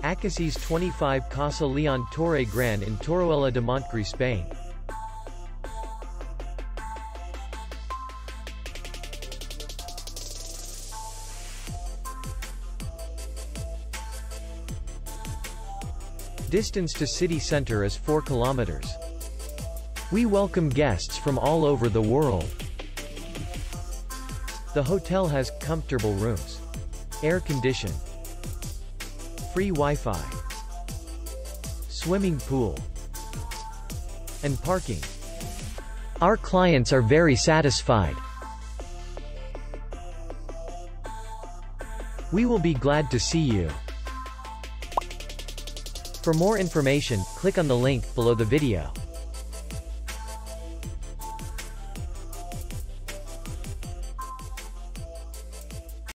Acacies 25 Casa Leon Torre Gran in Torroella de Montgri, Spain. Distance to city center is 4 kilometers. We welcome guests from all over the world. The hotel has comfortable rooms, air condition, free Wi-Fi, swimming pool, and parking. Our clients are very satisfied. We will be glad to see you. For more information, click on the link below the video.